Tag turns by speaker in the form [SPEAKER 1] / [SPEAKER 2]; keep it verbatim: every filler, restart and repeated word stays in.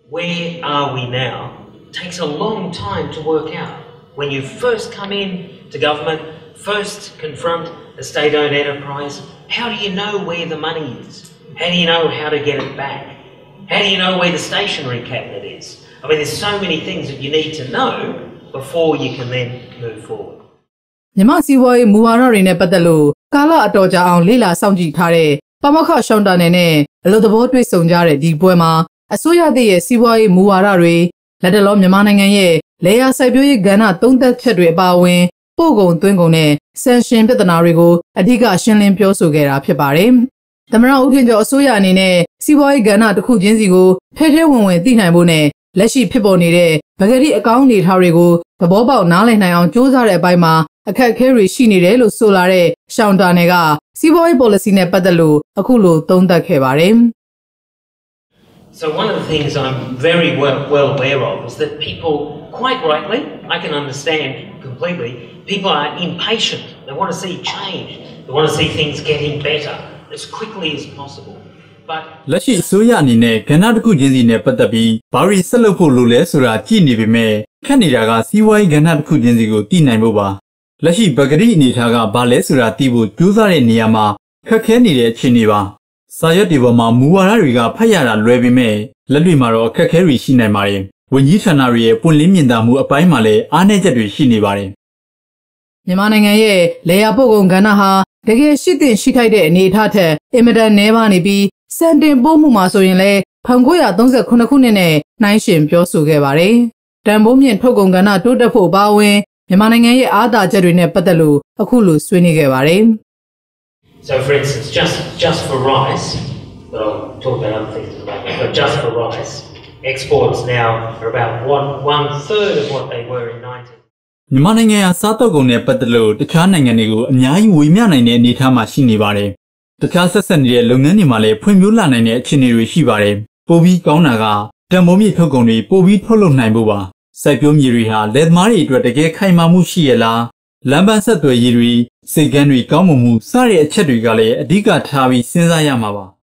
[SPEAKER 1] where are we now takes a long time to work out. When you first come in to government, first confront a state-owned enterprise, how do you know where the money is? How do you know how to get it back? How do you know where the stationery cabinet is? I mean, there's so many things that you need to know before you can then move forward.
[SPEAKER 2] မြန်မာစီးပွားရေးမူဝါဒတွေနဲ့ပတ်သက်လို့ကာလအတော်ကြာအောင်လေ့လာစောင့်ကြည့်ထားတဲ့ပါမောက္ခရှောင်းတာနယ်နဲ့အလို့သဘောတွေ့ဆုံကြတဲ့ဒီပွဲမှာအစိုးရသည့်ရဲ့စီးပွားရေးမူဝါဒတွေလက်တလောမြန်မာနိုင်ငံရဲ့လေယာစိုက်ပျိုးရေးကဏ္ဍသုံးသက်ချက်တွေအပါအဝင်ပို့ကုန်သွင်းကုန်နဲ့ဆန်ရှင်ပြဿနာတွေကိုအဓိကရှင်းလင်းပြောဆိုခဲ့တာဖြစ်ပါတယ်။သမ္မတဦးထင်ကျော်အစိုးရအနေနဲ့စီးပွားရေးကဏ္ဍတစ်ခုချင်းစီကိုထဲထဲဝင်ဝင်သိနိုင်ဖို့နဲ့လက်ရှိဖြစ်ပေါ်နေတဲ့ဗကတိအကောင်းအနေထားတွေကိုသဘောပေါက်နားလည်နိုင်အောင်ကြိုးစားတဲ့အပိုင်းမှာအခက်အခဲတွေရှိနေတယ်လို့ဆိုလာတဲ့ရှောင်းတာနယ်ကစီးပွားရေး policy နဲ့ပတ်သက်လို့အခုလိုသုံးသပ်ခဲ့ပါတယ်။
[SPEAKER 1] So one of the things I'm very well, well aware of is that people, quite rightly, I can understand completely, people are impatient. They want to see change. They want to see things getting better as quickly as possible. But
[SPEAKER 3] လက်ရှိအစိုးရအနေနဲ့ကဏ္ဍတစ်ခုချင်းစီနဲ့ပတ်သက်ပြီးဘာတွေဆက်လုပ်ဖို့လိုလဲဆိုတာကြည့်နေပေမဲ့ခက်နေတာကစီးပွားရေးကဏ္ဍတစ်ခုချင်းစီကိုသိနိုင်ဖို့ပါလက်ရှိပဂတိအနေထားကဘာလဲဆိုတာသိဖို့ကြိုးစားတဲ့နေရာမှာခက်ခဲနေတဲ့အခြေအနေပါစာရွက်တွေပေါ်မှာမူဝါဒတွေကဖတ်ရတာလွယ်ပေမဲ့လက်တွေ့မှာတော့အခက်အခဲတွေရှိနိုင်ပါတယ်ဝန်ကြီးဌာနတွေရဲ့ပွင့်လင်းမြင်သာမှုအပိုင်းမှာလည်းအားနည်းချက်တွေရှိနေပါတယ်
[SPEAKER 2] မြန်မာနိုင်ငံရဲ့လေယာပို့ကုန်ကဏ္ဍဟာတကယ်ရှိသင့်ရှိထိုက်တဲ့အနေအထားထက်အင်မတန်နည်းပါးနေပြီးစံတင်ပို့မှုမှာဆိုရင်လည်း၁၉၃၉ခုနှစ်နဲ့နှိုင်းယှဉ်ပြောဆိုခဲ့ပါတယ်။တန်ဖိုးမြင့်ထုတ်ကုန်ကဏ္ဍတိုးတက်ဖို့ပါဝင်မြန်မာနိုင်ငံရဲ့အားသာချက်တွေနဲ့ပတ်သက်လို့အခုလိုဆွေးနွေးခဲ့ပါတယ်။
[SPEAKER 1] So for instance, just just for rice, but I'll talk about other things in a moment, but just for rice, exports now are about one one third of what they were in nineteen.
[SPEAKER 3] မြန်မာနိုင်ငံဟာစားတောက်ကုန်နဲ့ပတ်သက်လို့တခြားနိုင်ငံတွေကိုအများကြီးဝေမျှနိုင်တဲ့အနေအထားမှာရှိနေပါတယ်။တခြားဆက်ဆက်နေတဲ့လုပ်ငန်းတွေမှာလည်းဖွံ့ဖြိုးလာနိုင်တဲ့အခြေအနေတွေရှိပါတယ်။ပိုပြီးကောင်းတာကတန်ဖိုးမြင့်ထုတ်ကုန်တွေပိုပြီးထုတ်လုပ်နိုင်ဖို့ပါ။စိုက်ပျိုးမြေတွေဟာလယ်သမားတွေအတွက်တကယ်ခိုင်မာမှုရှိရလားလမ်းပန်းဆက်သွယ်ရေးတွေစိတ်ကမ်းတွေကောင်းမွန်မှုစတဲ့အချက်တွေကလည်းအဓိကထားပြီးစဉ်းစားရမှာပါ